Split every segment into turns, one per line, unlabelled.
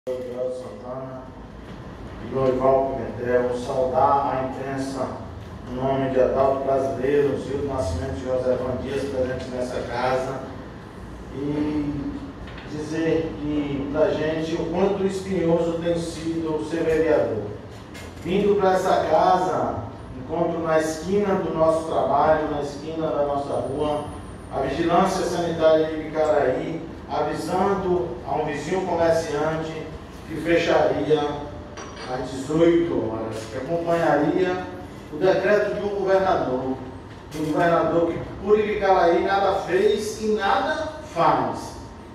Santana e Loival Pimentel, saudar a imprensa em nome de Adalto Brasileiro, Zildo Nascimento e José Van Dias presentes nessa casa, e dizer que para a gente o quanto espinhoso tem sido ser vereador. Vindo para essa casa, encontro na esquina do nosso trabalho, na esquina da nossa rua, a Vigilância Sanitária de Icaraí, avisando a um vizinho comerciante que fecharia às 18 horas, que acompanharia o decreto de um governador que por Icaraí nada fez e nada faz,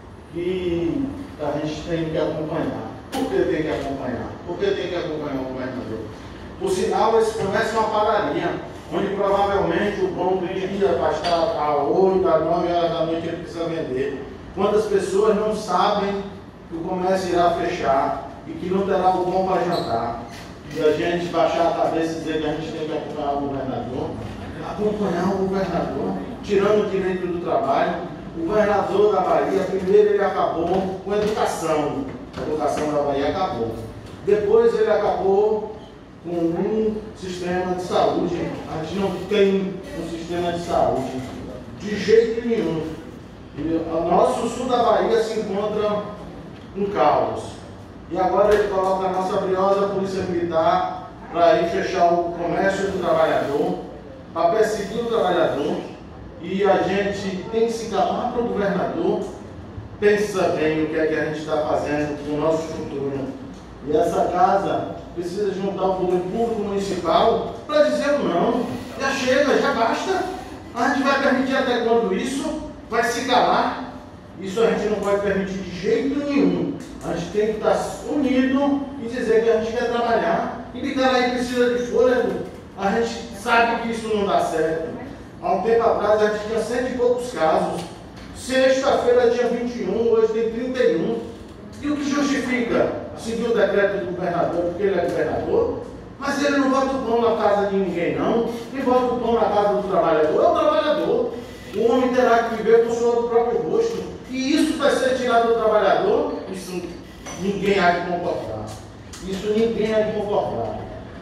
e a gente tem que acompanhar. Por que tem que acompanhar? Por que tem que acompanhar o governador? Por sinal, esse comércio é uma padaria, onde provavelmente o pão do dia vai estar às 8, às 9 horas da noite ele precisa vender. Quantas pessoas não sabem que o comércio irá fechar e que não terá o pão para jantar? E a gente baixar a cabeça e dizer que a gente tem que acompanhar o governador? Acompanhar o governador, tirando o direito do trabalho. O governador da Bahia, primeiro ele acabou com a educação. A educação da Bahia acabou. Depois ele acabou com um sistema de saúde. A gente não tem um sistema de saúde de jeito nenhum. O nosso sul da Bahia se encontra um caos. E agora ele coloca a nossa briosa polícia militar para ir fechar o comércio do trabalhador, para perseguir o trabalhador. E a gente tem que se calar para o governador. Pensa bem o que é que a gente está fazendo com o nosso futuro. E essa casa precisa juntar o poder público municipal para dizer não. Já chega, já basta. A gente vai permitir até quando isso? Vai se calar? Isso a gente não pode permitir de jeito nenhum. A gente tem que estar unido e dizer que a gente quer trabalhar. E Icaraí precisa de fôlego. A gente sabe que isso não dá certo. Há um tempo atrás a gente tinha 100 e poucos casos. Sexta-feira tinha 21, hoje tem 31. E o que justifica seguir o decreto do governador porque ele é governador? Mas ele não bota o pão na casa de ninguém, não. Quem bota o pão na casa do trabalhador é o trabalhador. O homem terá que viver com o suor do próprio rosto. E isso vai ser tirado do trabalhador? Isso ninguém há de concordar. Isso ninguém há de concordar.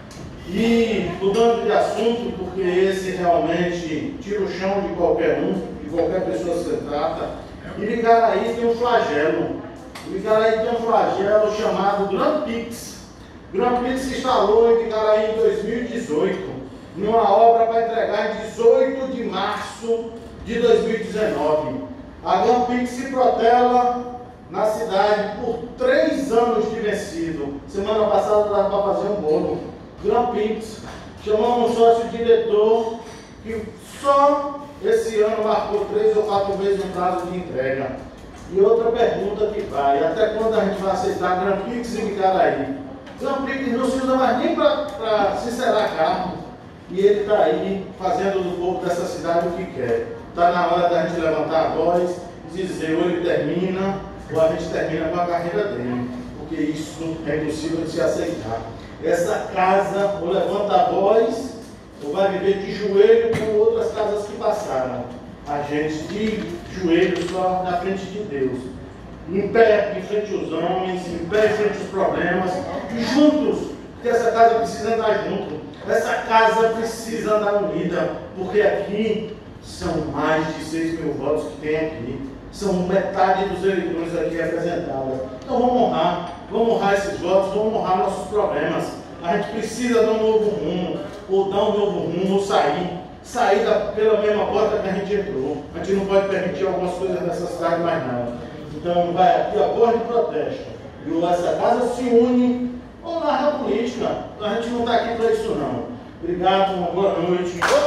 E mudando de assunto, porque esse realmente tira o chão de qualquer um, de qualquer pessoa que se trata. E Icaraí tem um flagelo. Icaraí tem um flagelo chamado Granpix. Granpix se instalou em Icaraí em 2018, numa obra para entregar em 18 de março de 2019. A Granpix se protela na cidade por 3 anos de vencido. Semana passada dava para fazer um bolo. Granpix chamou um sócio-diretor que só esse ano marcou 3 ou 4 vezes o prazo de entrega. E outra pergunta que vai: até quando a gente vai aceitar Granpix em Icaraí? Granpix não se usa mais nem para sincerar carro. E ele está aí fazendo do povo dessa cidade o que quer. Está na hora da gente levantar a voz e dizer: ou ele termina, ou a gente termina com a carreira dele. Porque isso é impossível de se aceitar. Essa casa ou levanta a voz, ou vai viver de joelho como outras casas que passaram. A gente de joelho só na frente de Deus. Em pé, em frente aos homens, em pé, em frente aos problemas, e juntos, porque essa casa precisa andar junto. Essa casa precisa andar unida, porque aqui são mais de 6 mil votos que tem aqui. São metade dos eleitores aqui representados. Então vamos honrar esses votos, vamos honrar nossos problemas. A gente precisa dar um novo rumo, ou dar um novo rumo, ou sair pela mesma porta que a gente entrou. A gente não pode permitir algumas coisas nessa cidade mais não. Então vai aqui a voz de protesto. E essa casa se une, vamos largar a política. A gente não está aqui para isso não. Obrigado, uma boa noite.